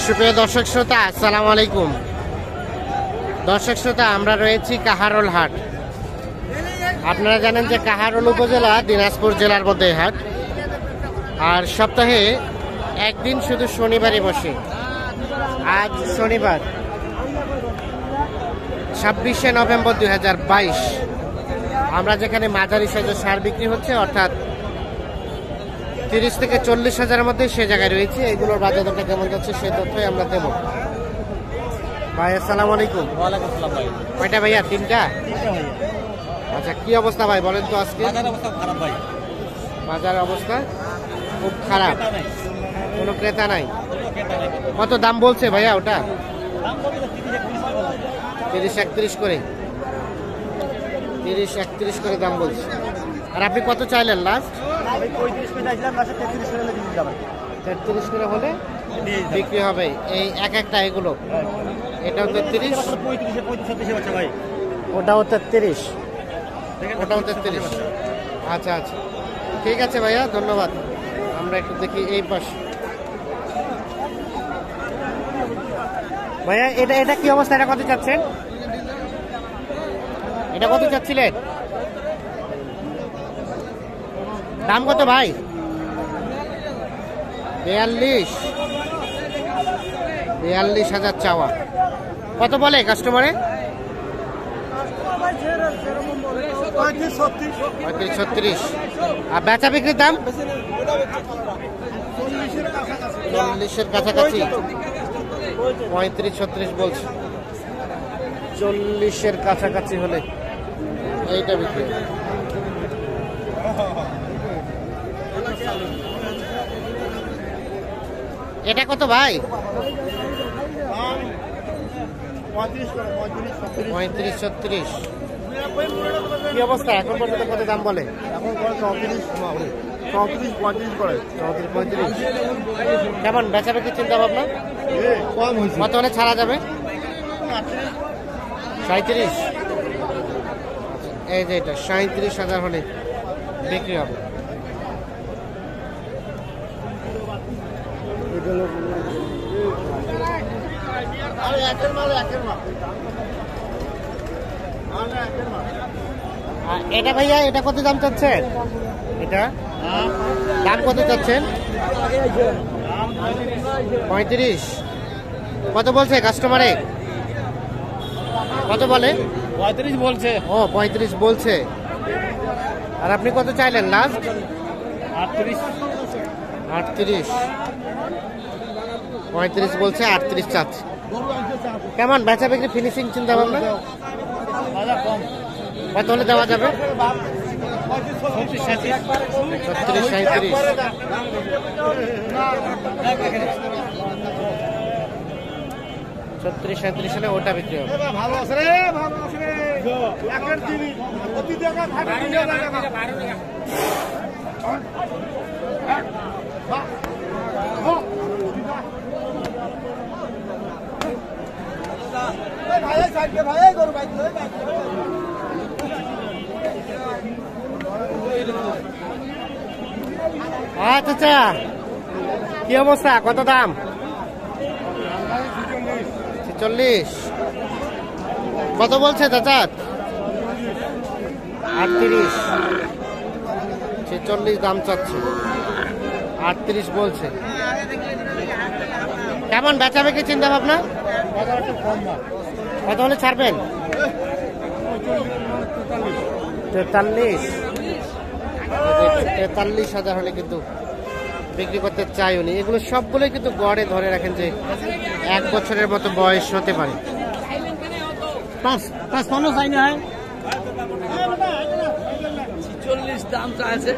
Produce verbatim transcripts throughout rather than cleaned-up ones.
সুপ্রিয় দর্শক শ্রোতা, আসসালামু আলাইকুম। দর্শক শ্রোতা, আমরা রয়েছি কাহারোল হাট। আপনারা জানেন যে কাহারোল উপজেলা দিনাজপুর জেলার মধ্যে হাট, আর সপ্তাহে একদিন শুধু শনিবারই বসে। আজ শনিবার ছাব্বিশে নভেম্বর দুই হাজার বাইশ। আমরা যেখানে মাঝারি সাইজের সার বিক্রি হচ্ছে, অর্থাৎ তিরিশ থেকে চল্লিশ হাজারের মধ্যে সে জায়গায় রয়েছে। এগুলোর বাজার দরটা কেমন যাচ্ছে সেই তথ্যই আমরা দেব। ভাই আসসালামু আলাইকুম। ওয়ালাইকুম আসসালাম ভাই। কয়টা ভাইয়া? তিনটা। আচ্ছা, কি অবস্থা ভাই বলেন তো আজকে? বাজার অবস্থা খারাপ ভাই। বাজারের অবস্থা খুব খারাপ, ক্রেতা নাই। কোনো ক্রেতা নাই। কোনো ক্রেতা নাই। কত দাম বলছে ভাইয়া ওটা? দাম কত? তিরিশ একত্রিশ বলে। তিরিশ একত্রিশ করে তিরিশ একত্রিশ করে দাম বলছে। আর আপনি কত চাইলেন লাস্ট? আমি পঁয়ত্রিশ করে চাইছিলাম, লাস্টে তেত্রিশ করে দিয়ে দিলাম। তেত্রিশ করে হলে দিয়ে দিলাম। বিক্রি হবে। এই এক একটা এগুলো, এটাও তেত্রিশ, পঁয়ত্রিশে পঁয়ত্রিশ ছত্রিশে বাচ্চা ভাই। ওটাও তেত্রিশ, দেখেন ওটাও তেত্রিশ। আচ্ছা আচ্ছা, ঠিক আছে ভাইয়া, ধন্যবাদ। আমরা একটু দেখি এই পাশে। ভাইয়া এটা এটা কি অবস্থা? এটা কত চাচ্ছেন? এটা কত চাচ্ছিলেন? দাম কত ভাই? বিয়াল্লিশ বিয়াল্লিশ হাজার চাওয়া। কত বলে কাস্টমারে? পঁয়ত্রিশ ছত্রিশ। আর বেচা বিক্রির দাম চল্লিশের কাছাকাছি। পঁয়ত্রিশ ছত্রিশ বলছে, চল্লিশের কাছাকাছি হলে এইটা বিক্রি। এটা কত ভাই? পঁয়ত্রিশ ছত্রিশ। কি অবস্থা এখন পর্যন্ত কত দাম বলে? এখন চৌত্রিশ চৌত্রিশ পঁয়ত্রিশ করে। চৌত্রিশ পঁয়ত্রিশ। কেমন বেচা বিক্রির চিন্তা ভাবনা? কম হয়েছে। কত হলে ছাড়া যাবে? সাঁত্রিশ। এই যে এটা সাঁত্রিশ হাজার হলে বিক্রি হবে। আর এটা ভাইয়া এটা কত দাম চাচ্ছেন? এটা দাম কত চাচ্ছেন? পঁয়ত্রিশ। কত বলছে কাস্টমারে? কত বলে? পঁয়ত্রিশ বলছে। ও পঁয়ত্রিশ বলছে। আর আপনি কত চাইলেন লাস্ট? আটত্রিশ। আটত্রিশ। পঁয়ত্রিশ বলছে, আটত্রিশ চাচ্ছে। কেমন বেচা বিক্রি ফিনিশিং চিন্তা ভাবনা? বাজার কম। কত হলে দেওয়া যাবে? ছত্রিশ সাঁত্রিশ। ছত্রিশ সাঁত্রিশ। ছত্রিশ সাঁত্রিশ হলে ওটা বিক্রি হবে। ভালো আছে রে, ভালো আছে রে। একের জিনিস প্রতি জায়গা থাকে। ভাই সাইডে ভাই গরু বাইক লই বাইক। আচ্ছা আচ্ছা, কি অবস্থা? কত দাম? ছেচল্লিশ। কত বলছে চাচা? আটত্রিশ। ছেচল্লিশ দাম চাচ্ছে, আটত্রিশ বলছে। কেমন বেচা বিক্রি চিন্তা ভাবনা? কত হলে ছাড়বেন? তেতাল্লিশ। তেতাল্লিশ হাজার হলে কিন্তু বিক্রি করতে চাই উনি। এগুলো সবগুলোই কিন্তু গড়ে ধরে রাখেন যে এক বছরের মতো বয়স হতে পারে। পাঁচ পাঁচ পনেরো চাই না। চল্লিশ দাম চাইছে।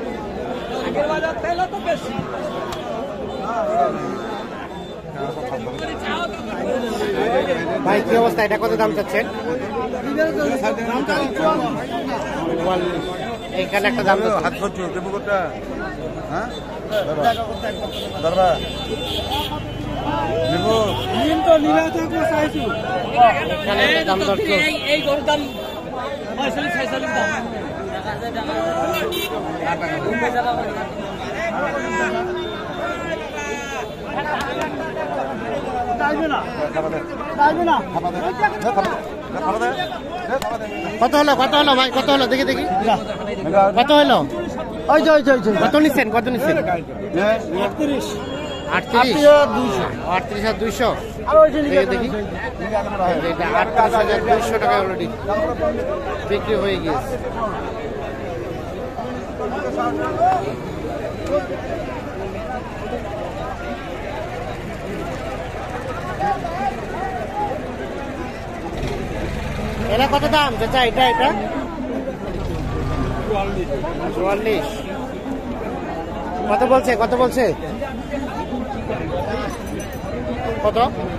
ভাই কি অবস্থা? এটা কত দাম চাচ্ছেন? এইখানে একটা দাম হাত করছো দেবো কোটা? হ্যাঁ দাদা নেবো। এখানে একটা দাম দর চলছে। এই গরুর দাম পঁয়তাল্লিশ ছেচল্লিশ দাম। চাইবে না চাইবে না কত হলো কত হলো ভাই কত হলো দেখি দেখি কত হলো ওই যে ওই যে ওই যে কত নিচ্ছেন কত নিচ্ছেন আটত্রিশ আটত্রিশ দুইশো আটত্রিশ হাজার দুইশো আর ওই যে দেখি দেখি এটা আটত্রিশ হাজার দুইশো টাকা অলরেডি বিক্রি হয়ে গিয়েছে। এটা কত দাম চাচা এটা এটা চুয়াল্লিশ কত বলছে কত বলছে কত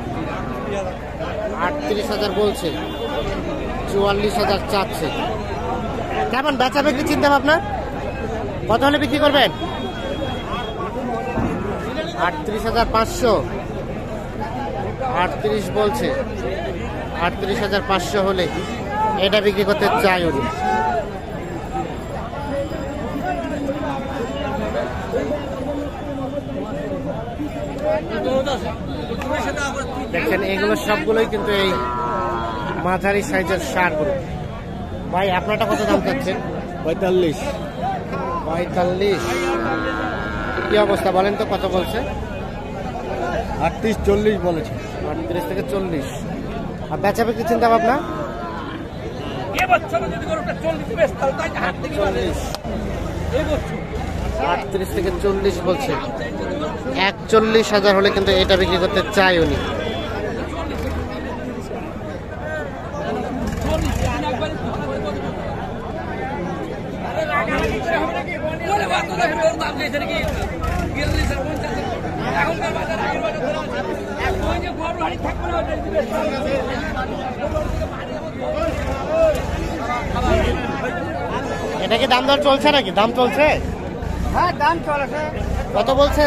আটত্রিশ হাজার বলছে চুয়াল্লিশ হাজার চাচ্ছে। কেমন বেচা বিক্রি চিন্তা ভাবনা কত হলে বিক্রি করবেন? আটত্রিশ হাজার পাঁচশো আটত্রিশ বলছে আটত্রিশ হাজার পাঁচশো হলে এটা বিক্রি করতে চাই উনি। দেখছেন এগুলো সবগুলোই কিন্তু এই মাঝারি সাইজের সার গরু। ভাই আপনারটা কত দাম চাচ্ছেন? পঁয়তাল্লিশ পঁয়তাল্লিশ কি অবস্থা বলেন তো কত বলছে? আটত্রিশ চল্লিশ বলেছে। আটত্রিশ থেকে চল্লিশ। আর বেচা বিক্রি চিন্তা ভাবনা আটত্রিশ থেকে চল্লিশ বলছে। একচল্লিশ হাজার হলে কিন্তু এটা বিক্রি করতে চাই উনি। এটা কি দাম দর চলছে নাকি? দাম চলছে? হ্যাঁ দাম চলেছে। কত বলছে?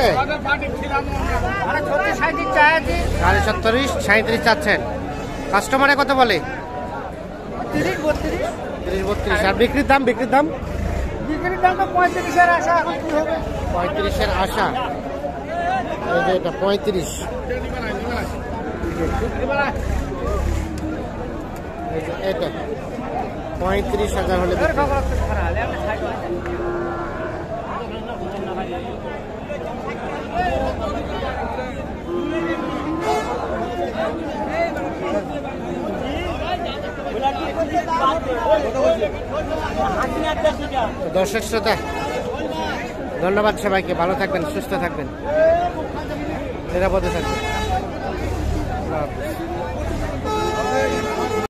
সাড়ে সাড়ে সত্তরিশ সাঁত্রিশ চাচ্ছেন। কাস্টমারে কত বলে? তিরিশ বত্রিশ তিরিশ বত্রিশ। আর বিক্রির দাম বিক্রির দাম বিক্রির দাম তো পঁয়ত্রিশের আশা। এখন কি হবে? পঁয়ত্রিশের আশা। এই যে এটা পঁয়ত্রিশ। এই যে এটা পঁয়ত্রিশ হাজার হলে বিক্রি। দর্শক শ্রোতা ধন্যবাদ সবাইকে। ভালো থাকবেন, সুস্থ থাকবেন, নিরাপদে থাকবেন।